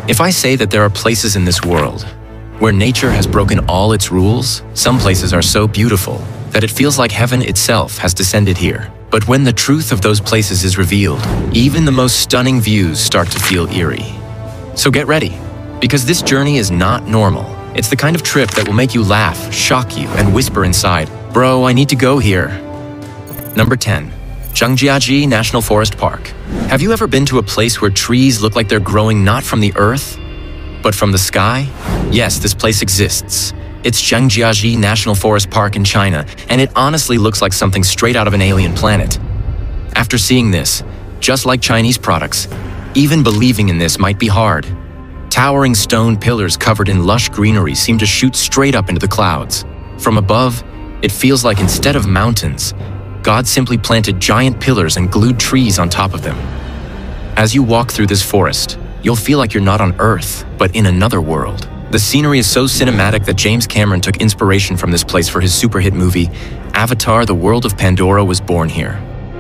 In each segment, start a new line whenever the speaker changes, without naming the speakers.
If I say that there are places in this world where nature has broken all its rules, some places are so beautiful that it feels like heaven itself has descended here. But when the truth of those places is revealed, even the most stunning views start to feel eerie. So get ready, because this journey is not normal. It's the kind of trip that will make you laugh, shock you, and whisper inside, "Bro, I need to go here." Number 10. Jungaji National Forest Park. Have you ever been to a place where trees look like they're growing not from the earth, but from the sky? Yes, this place exists. It's Jungaji National Forest Park in China, and it honestly looks like something straight out of an alien planet. After seeing this, just like Chinese products, even believing in this might be hard. Towering stone pillars covered in lush greenery seem to shoot straight up into the clouds. From above, it feels like instead of mountains, God simply planted giant pillars and glued trees on top of them. As you walk through this forest, you'll feel like you're not on Earth, but in another world. The scenery is so cinematic that James Cameron took inspiration from this place for his super hit movie, Avatar: The World of Pandora was born here.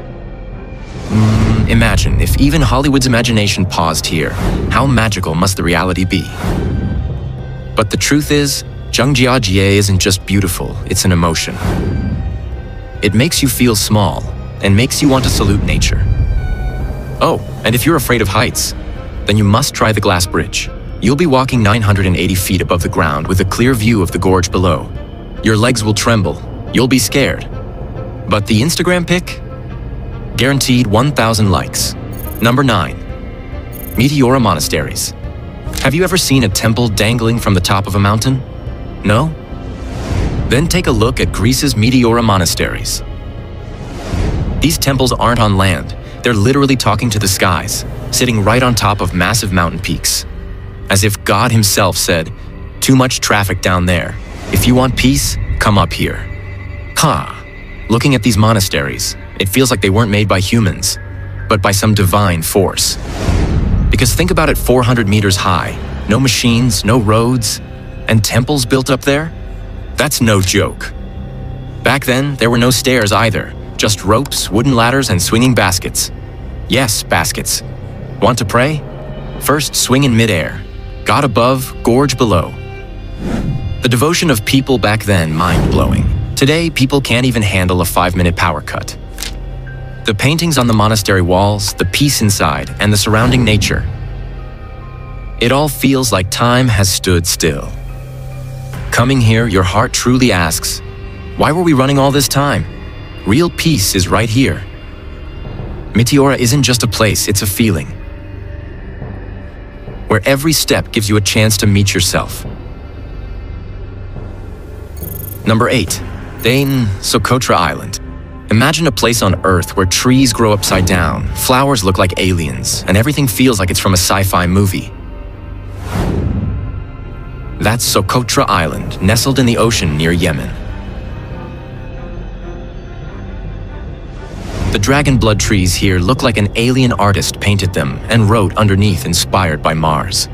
Imagine if even Hollywood's imagination paused here. How magical must the reality be? But the truth is, Jungaji isn't just beautiful, it's an emotion. It makes you feel small and makes you want to salute nature. Oh, and if you're afraid of heights, then you must try the glass bridge. You'll be walking 980 feet above the ground with a clear view of the gorge below. Your legs will tremble, you'll be scared. But the Instagram pic? Guaranteed 1,000 likes. Number 9. Meteora Monasteries. Have you ever seen a temple dangling from the top of a mountain? No? Then take a look at Greece's Meteora Monasteries. These temples aren't on land, they're literally talking to the skies, sitting right on top of massive mountain peaks. As if God himself said, "Too much traffic down there. If you want peace, come up here." Looking at these monasteries, it feels like they weren't made by humans, but by some divine force. Because think about it, 400 meters high, no machines, no roads, and temples built up there? That's no joke. Back then, there were no stairs either, just ropes, wooden ladders, and swinging baskets. Yes, baskets. Want to pray? First, swing in midair. God above, gorge below. The devotion of people back then, mind-blowing. Today, people can't even handle a 5-minute power cut. The paintings on the monastery walls, the peace inside, and the surrounding nature. It all feels like time has stood still. Coming here, your heart truly asks, why were we running all this time? Real peace is right here. Meteora isn't just a place, it's a feeling. Where every step gives you a chance to meet yourself. Number 8. Sootra Island. Imagine a place on Earth where trees grow upside down, flowers look like aliens, and everything feels like it's from a sci-fi movie. That's Sootra Island, nestled in the ocean near Yemen. The dragon blood trees here look like an alien artist painted them and wrote underneath inspired by Mars.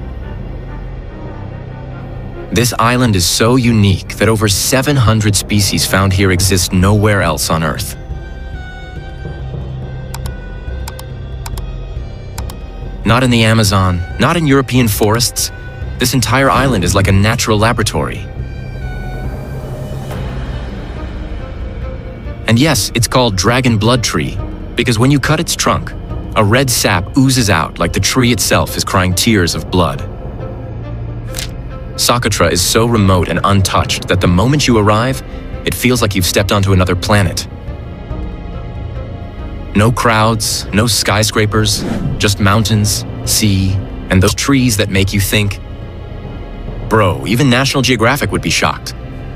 This island is so unique that over 700 species found here exist nowhere else on Earth. Not in the Amazon, not in European forests. This entire island is like a natural laboratory. And yes, it's called dragon blood tree, because when you cut its trunk, a red sap oozes out like the tree itself is crying tears of blood. Sootra is so remote and untouched that the moment you arrive, it feels like you've stepped onto another planet. No crowds, no skyscrapers, just mountains, sea, and those trees that make you think, bro, even National Geographic would be shocked.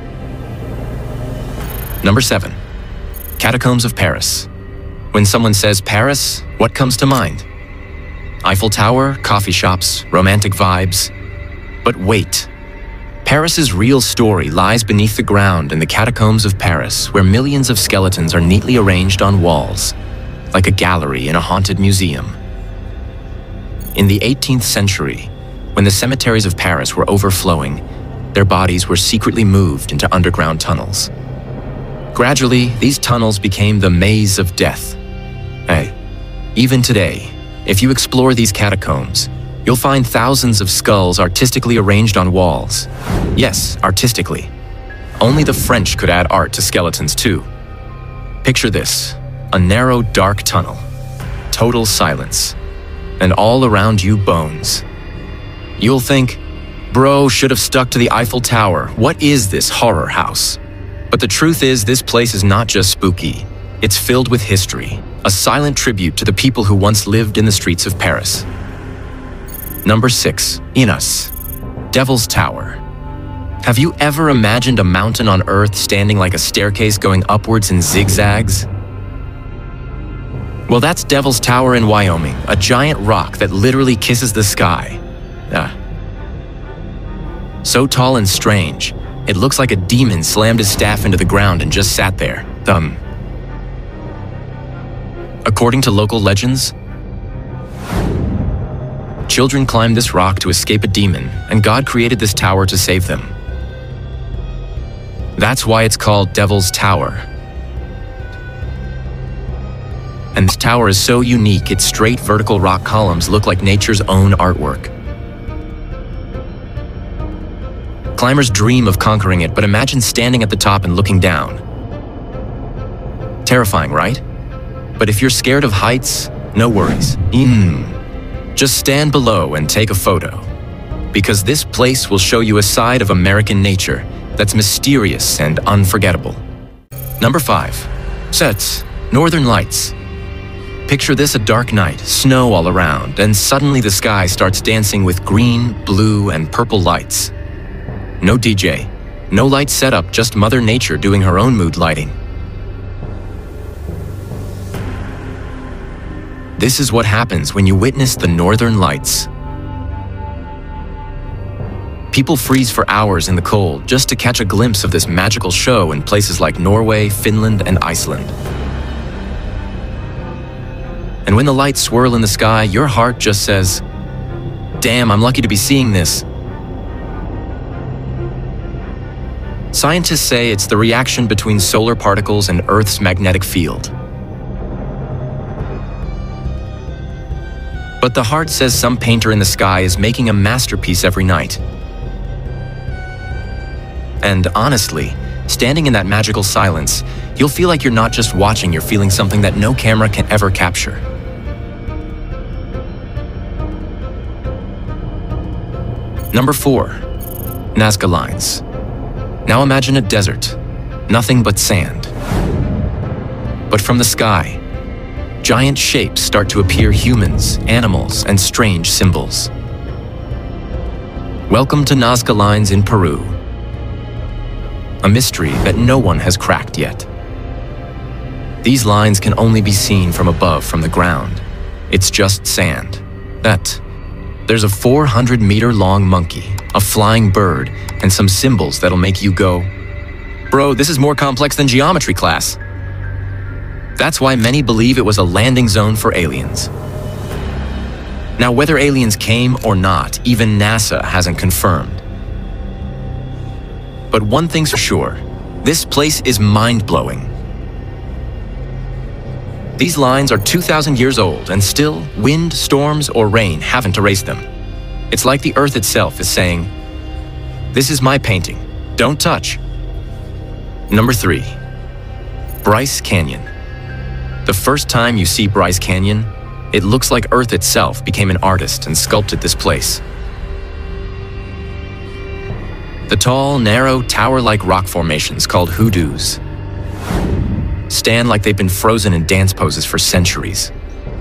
Number 7. Catacombs of Paris. When someone says Paris, what comes to mind? Eiffel Tower, coffee shops, romantic vibes. But wait. Paris's real story lies beneath the ground in the Catacombs of Paris, where millions of skeletons are neatly arranged on walls, like a gallery in a haunted museum. In the 18th century, when the cemeteries of Paris were overflowing, their bodies were secretly moved into underground tunnels. Gradually, these tunnels became the maze of death. Hey, even today, if you explore these catacombs, You'll find thousands of skulls artistically arranged on walls. Yes, artistically. Only the French could add art to skeletons too. Picture this, a narrow, dark tunnel, total silence, and all around you bones. You'll think, bro, should have stuck to the Eiffel Tower. What is this horror house? But the truth is, this place is not just spooky. It's filled with history, a silent tribute to the people who once lived in the streets of Paris. Number 6, Inus, Devil's Tower. Have you ever imagined a mountain on Earth standing like a staircase going upwards in zigzags? Well, that's Devil's Tower in Wyoming, a giant rock that literally kisses the sky. So tall and strange, it looks like a demon slammed his staff into the ground and just sat there. According to local legends, children climbed this rock to escape a demon, and God created this tower to save them. That's why it's called Devil's Tower. And this tower is so unique, its straight vertical rock columns look like nature's own artwork. Climbers dream of conquering it, but imagine standing at the top and looking down. Terrifying, right? But if you're scared of heights, no worries. Just stand below and take a photo. Because this place will show you a side of American nature that's mysterious and unforgettable. Number 5, Sets, Northern Lights. Picture this a dark night, snow all around, and suddenly the sky starts dancing with green, blue, and purple lights. No DJ, no light setup, just Mother Nature doing her own mood lighting. This is what happens when you witness the Northern Lights. People freeze for hours in the cold just to catch a glimpse of this magical show in places like Norway, Finland, and Iceland. And when the lights swirl in the sky, your heart just says, "Damn, I'm lucky to be seeing this." Scientists say it's the reaction between solar particles and Earth's magnetic field. But the heart says some painter in the sky is making a masterpiece every night. And honestly, standing in that magical silence, you'll feel like you're not just watching, you're feeling something that no camera can ever capture. Number 4, Nazca Lines. Now imagine a desert, nothing but sand. But from the sky, giant shapes start to appear, humans, animals, and strange symbols. Welcome to Nazca Lines in Peru. A mystery that no one has cracked yet. These lines can only be seen from above, from the ground. It's just sand. There's a 400-meter-long monkey, a flying bird, and some symbols that'll make you go, "Bro, this is more complex than geometry class." That's why many believe it was a landing zone for aliens. Now, whether aliens came or not, even NASA hasn't confirmed. But one thing's for sure, this place is mind-blowing. These lines are 2,000 years old, and still, wind, storms, or rain haven't erased them. It's like the Earth itself is saying, "This is my painting, don't touch." Number 3, Bryce Canyon. The first time you see Bryce Canyon, it looks like Earth itself became an artist and sculpted this place. The tall, narrow, tower-like rock formations called hoodoos stand like they've been frozen in dance poses for centuries.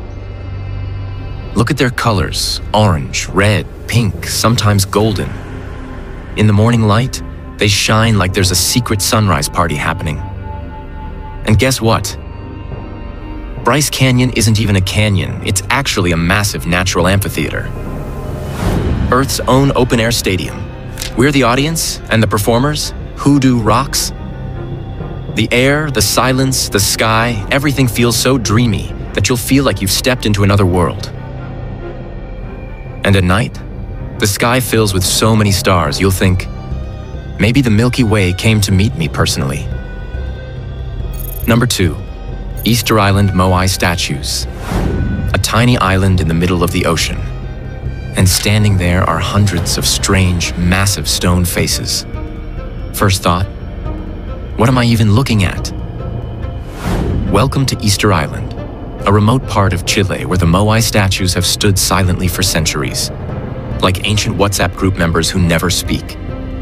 Look at their colors, orange, red, pink, sometimes golden. In the morning light, they shine like there's a secret sunrise party happening. And guess what? Bryce Canyon isn't even a canyon, it's actually a massive natural amphitheater. Earth's own open-air stadium. We're the audience, and the performers, Hoodoo rocks. The air, the silence, the sky, everything feels so dreamy that you'll feel like you've stepped into another world. And at night, the sky fills with so many stars, you'll think, maybe the Milky Way came to meet me personally. Number 2, Easter Island Moai statues. A tiny island in the middle of the ocean. And standing there are hundreds of strange, massive stone faces. First thought, what am I even looking at? Welcome to Easter Island, a remote part of Chile where the Moai statues have stood silently for centuries, like ancient WhatsApp group members who never speak.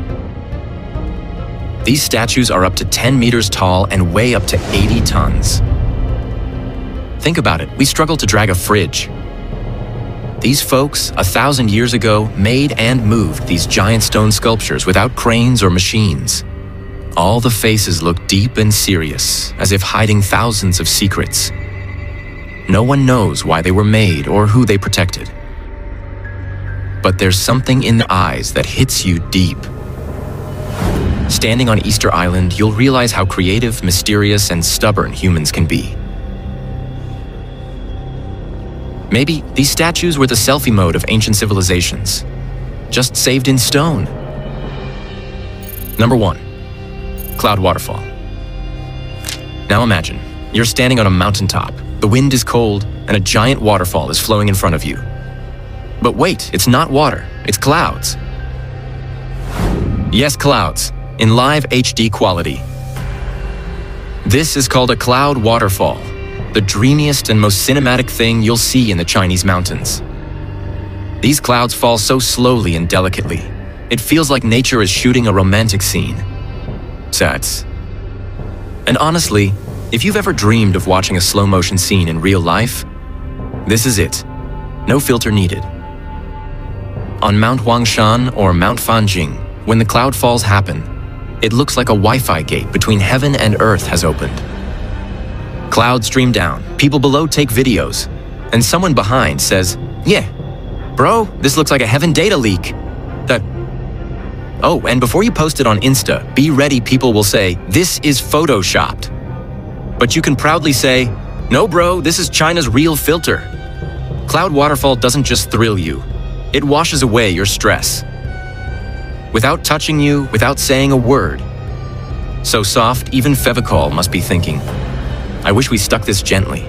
These statues are up to 10 meters tall and weigh up to 80 tons. Think about it, we struggle to drag a fridge. These folks, 1,000 years ago, made and moved these giant stone sculptures without cranes or machines. All the faces look deep and serious, as if hiding thousands of secrets. No one knows why they were made or who they protected. But there's something in the eyes that hits you deep. Standing on Easter Island, you'll realize how creative, mysterious, and stubborn humans can be. Maybe these statues were the selfie mode of ancient civilizations, just saved in stone. Number 1. Cloud Waterfall. Now imagine, you're standing on a mountaintop, the wind is cold, and a giant waterfall is flowing in front of you. But wait, it's not water, it's clouds. Yes, clouds, in live HD quality. This is called a cloud waterfall, the dreamiest and most cinematic thing you'll see in the Chinese mountains. These clouds fall so slowly and delicately, it feels like nature is shooting a romantic scene. Sats. And honestly, if you've ever dreamed of watching a slow-motion scene in real life, this is it. No filter needed. On Mount Huangshan or Mount Fanjing, when the cloud falls happen, it looks like a Wi-Fi gate between heaven and earth has opened. Clouds stream down, people below take videos, and someone behind says, "Yeah, bro, this looks like a heaven data leak." Oh, and before you post it on Insta, be ready, people will say, "This is photoshopped." But you can proudly say, "No bro, this is China's real filter." Cloud waterfall doesn't just thrill you, it washes away your stress. Without touching you, without saying a word. So soft, even Fevicol must be thinking, I wish we stuck this gently.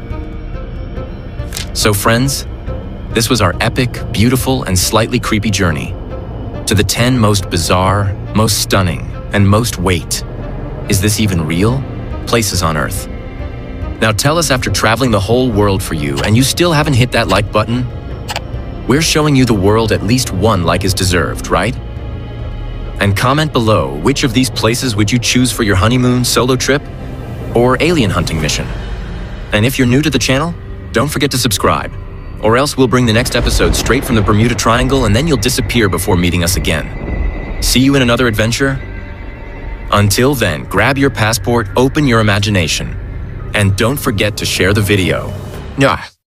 So friends, this was our epic, beautiful, and slightly creepy journey to the 10 most bizarre, most stunning, and most wait, is this even real? Places on Earth. Now tell us, after traveling the whole world for you and you still haven't hit that like button, we're showing you the world at least one like is deserved, right? And comment below, which of these places would you choose for your honeymoon, solo trip, or alien hunting mission? And if you're new to the channel, don't forget to subscribe, or else we'll bring the next episode straight from the Bermuda Triangle and then you'll disappear before meeting us again. See you in another adventure? Until then, grab your passport, open your imagination, and don't forget to share the video. Yeah.